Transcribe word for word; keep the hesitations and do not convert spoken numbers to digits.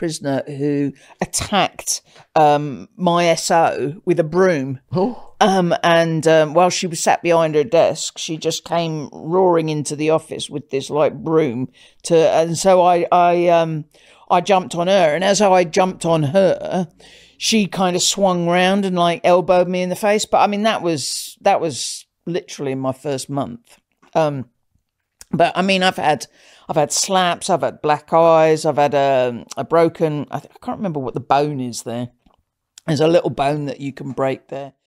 prisoner who attacked um, my S O with a broom. Oh. Um, and um, while she was sat behind her desk, she just came roaring into the office with this like broom. To and so I I um I jumped on her, and as I jumped on her, she kind of swung round and like elbowed me in the face. But I mean that was that was literally in my first month. Um, but I mean I've had I've had slaps, I've had black eyes, I've had a a broken. I, I can't remember what the bone is there. There's a little bone that you can break there.